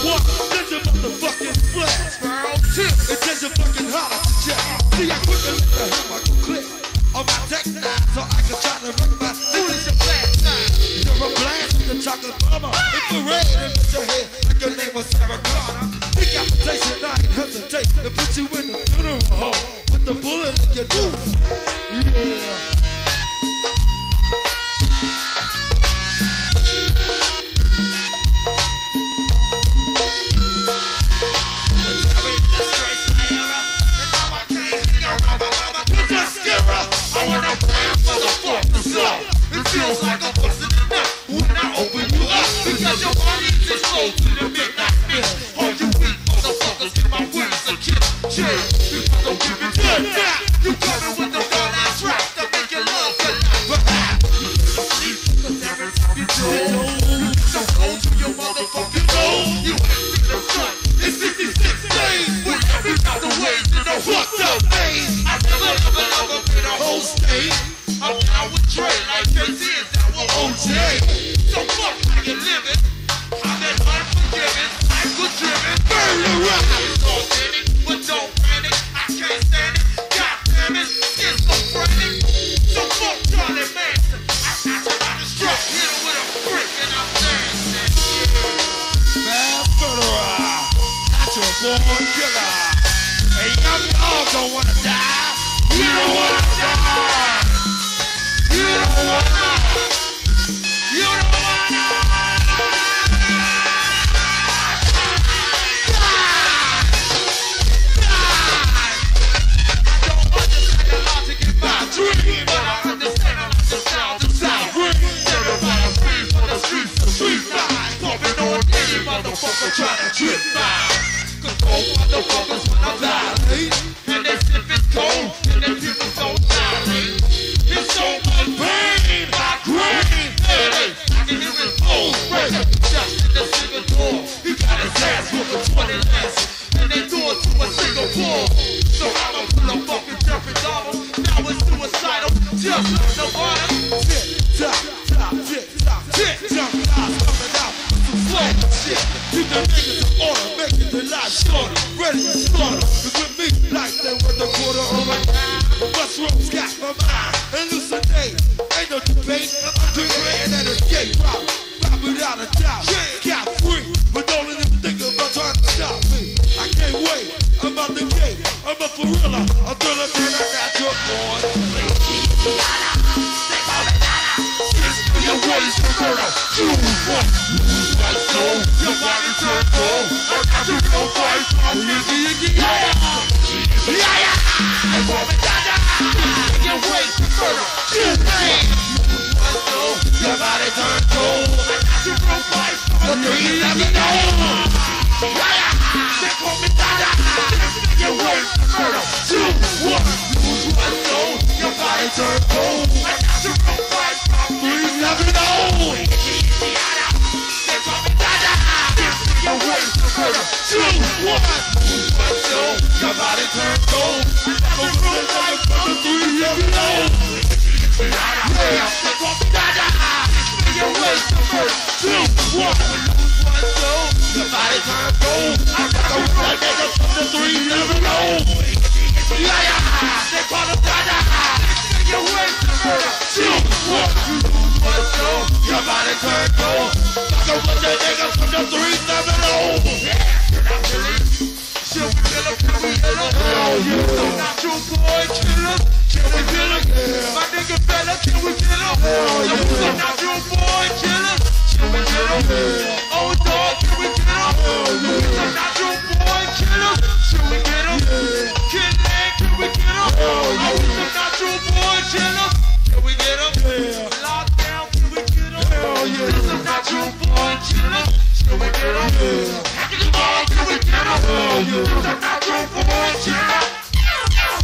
One, there's your motherfucking flash. It says your fucking holler check. See how quick the hammer go click on my deck now, so I can try to wreck my foolish blast time. You're a blast with the chocolate bomber. Infrared and put your head like your name was Sarah Connor. Decapitation, I ain't hesitate to put you in the funeral home with the bullet in your tooth. Yeah. It feels like a bust in the neck when I open you up, because your body is exposed to the midnight mist. All you weak motherfuckers get my wings to kick. Chill, because I don't give a damn. You coming with the gun ass rap that make your love collapse. You sleep, cause every time you do, you get so cold to your motherfucking nose. You ain't seen the sun in 66 days. When every got the waves in a fucked up maze. I never been a whole state. I'm down with Dre like Jay-Z is down with OJ. So fuck how you living. I'm an unforgiving, cycle-driven, murderer. It's authentic, but don't panic. I can't stand it. God damn it, schizophrenic. So fuck Charlie Manson. I got you by the stroke, hit him with a brick and I'm dancing. Bad murderer, natural born killer. Hey, young dog don't wanna die. You don't wanna die. You don't wanna. You don't wanna. I don't understand the logic in my dream, but I understand the sound of sound green. Everybody free for the street line. Pumping on any motherfucker trying to trip mine. Cause cold motherfuckers wanna violate, and they sip it cold, and they people don't dilate. It's so much pain, my grain, headache. I can hear his whole break. Just in the single door, he got his ass whooping 20 lessons, and they threw it to a single pool. So I'ma pull a fucking jumping double. Now it's suicidal, just like the water. Tick tock, tock, tick tock, tick tock, coming out with some flow shit. Keep the niggas in order, making the life shorter, ready to slaughter. Cause with me, like they were the quarter or a dime. Mushrooms got my mind, hallucinate. Ain't no debate, I'm doing that escape route. Pop without a doubt, got free. But don't let them think about trying to stop me. I can't wait, I'm out the gate. I'm a gorilla, I'm thriller man, I got your boy. Your ways to murder, choose one. Lose soul, your body turn cold. I got you no fight, I'm Iggy, yeah. I want me dada. Your ways to murder, choose one. Lose soul, your body turn cold. I got you no fight, I'm Iggy, yeah. They call me dada. Your ways to murder, choose one. Lose soul, your body turn cold. I got you no fight. Please never know. They call me dada. Your ways to murder. Choose one. So your body turn cold. I got no fight from the 3 never know. Yeah, they call me dada. Your ways to murder. Choose one. So your body turn cold. I got no fight from the 3 never know. Yeah, they call me dada. Your ways to murder. Choose one. Your body turn cold. Fuck up with the niggas from the 370. Should we kill him? Can we kill him? Hell yeah. So natural boy, kill him. Can we kill him? Yeah. My nigga fella, can we kill him? Hell yeah. So natural boy, kill him. Can we kill him? Yeah. Oh dog, can we kill him? Hell yeah. So natural boy, kill him. Should we get him? Yeah. Kid man, can we get him? Hell yeah. Oh, so natural boy, kill him. Can we get him? Yeah. Lockdown, can we get him? Hell yeah. This is natural boy, kill him. Can we get him? Yeah. Can we get him? Hell yeah. This is natural boy, kill him.